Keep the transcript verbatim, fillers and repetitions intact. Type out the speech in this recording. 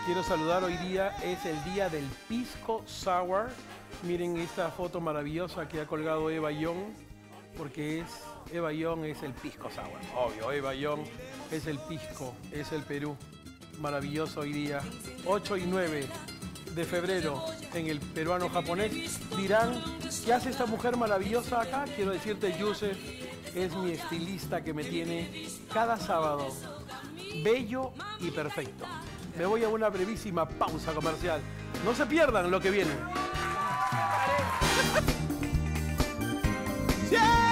Quiero saludar hoy día, es el día del pisco sour. Miren esta foto maravillosa que ha colgado Eva Young, porque es, Eva Young es el pisco sour. Obvio, Eva Young es el pisco, es el Perú. Maravilloso hoy día, ocho y nueve de febrero, en el peruano japonés. Dirán, ¿qué hace esta mujer maravillosa acá? Quiero decirte, Yusef es mi estilista que me tiene cada sábado bello y perfecto. Me voy a una brevísima pausa comercial. No se pierdan lo que viene. ¡Sí!